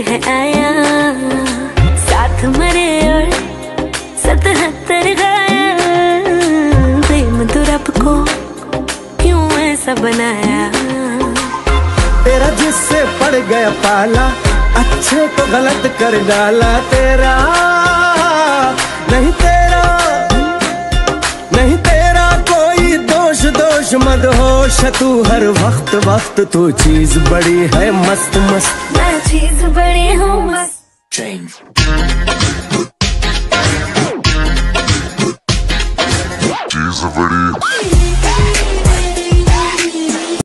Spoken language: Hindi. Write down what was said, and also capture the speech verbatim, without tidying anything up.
है आया, साथ मरे और सतहत्तर गाया। प्रेम तो रब को क्यों ऐसा बनाया। तेरा जिससे पड़ गया पाला, अच्छे को गलत कर डाला। तेरा नहीं तेरा नहीं तेरा कोई दोष दोष मत होश तू हर वक्त वक्त। तू चीज बड़ी है मस्त मस्त, मैं चीज बड़ी हूँ मस्त। चीज बड़ी